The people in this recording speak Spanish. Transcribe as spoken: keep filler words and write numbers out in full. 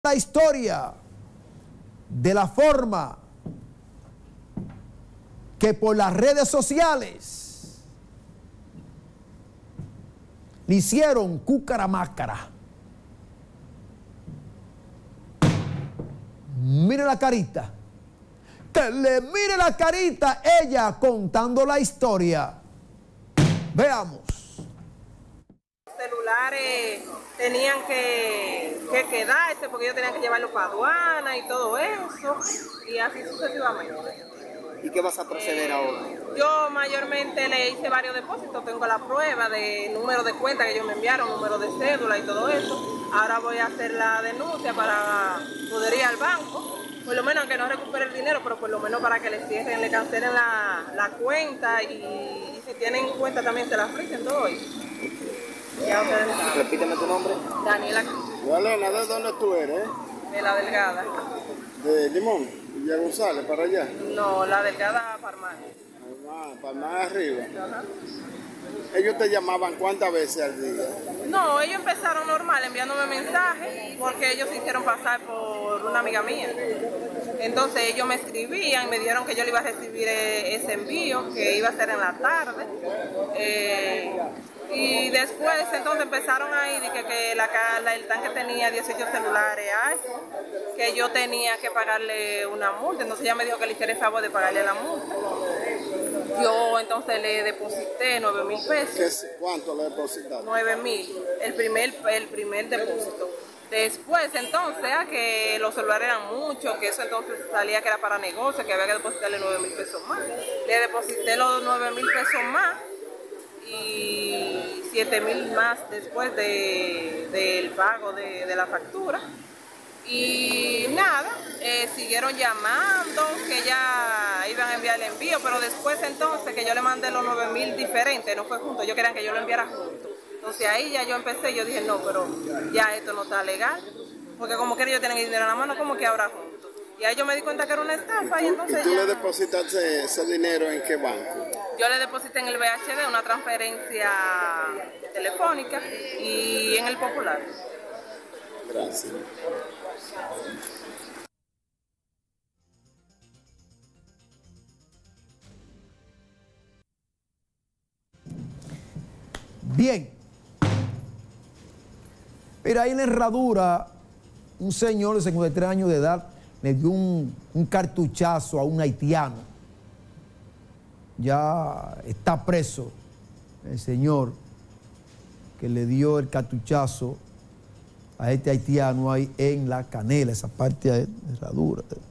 la historia de la forma que por las redes sociales le hicieron cúcara-mácara. Mire la carita. Que le mire la carita ella contando la historia. Veamos. Celulares tenían que, que quedarse porque ellos tenían que llevarlo para aduana y todo eso, y así sucesivamente. ¿Y qué vas a proceder eh, ahora? Yo mayormente le hice varios depósitos, tengo la prueba de número de cuenta que ellos me enviaron, número de cédula y todo eso. Ahora voy a hacer la denuncia para poder ir al banco, por lo menos aunque no recupere el dinero, pero por lo menos para que le cierren, le cancelen la, la cuenta y, y si tienen cuenta también se la ofrecen todo eso. Ya ustedes saben. Repíteme tu nombre. Daniela. Elena, ¿de dónde tú eres? De La Delgada. ¿De Limón? ¿Villa González, para allá? No, La Delgada Parmar. Ah, para más arriba. Ajá. ¿Ellos te llamaban cuántas veces al día? No, ellos empezaron normal enviándome mensajes porque ellos se hicieron pasar por una amiga mía. Entonces ellos me escribían, me dijeron que yo le iba a recibir ese envío, que iba a ser en la tarde. Eh, y después entonces empezaron ahí de que, que la, la, el tanque tenía dieciocho celulares, que yo tenía que pagarle una multa. Entonces ella me dijo que le hiciera el favor de pagarle la multa. Yo entonces le deposité nueve mil pesos. ¿Cuánto le depositaste? nueve mil, el primer, el primer depósito. Después entonces, a que los celulares eran muchos, que eso entonces salía que era para negocio, que había que depositarle nueve mil pesos más. Le deposité los nueve mil pesos más y siete mil más después de, del pago de, de la factura. Y nada, eh, siguieron llamando que ya iban a enviar el envío, pero después entonces que yo le mandé los nueve mil diferentes, no fue junto, yo querían que yo lo enviara junto. Entonces ahí ya yo empecé, yo dije no, pero ya esto no está legal, porque como que ellos tienen el dinero en la mano, como que ahora juntos. Y ahí yo me di cuenta que era una estafa. ¿Y tú, y entonces ¿y tú ya... le depositaste ese dinero en qué banco? Yo le deposité en el B H D, una transferencia telefónica, y en el Popular. Gracias. Bien. Mira, ahí en la Herradura, un señor de cincuenta y tres años de edad le dio un, un cartuchazo a un haitiano. Ya está preso el señor que le dio el cartuchazo a este haitiano ahí en La Canela, esa parte de Herradura.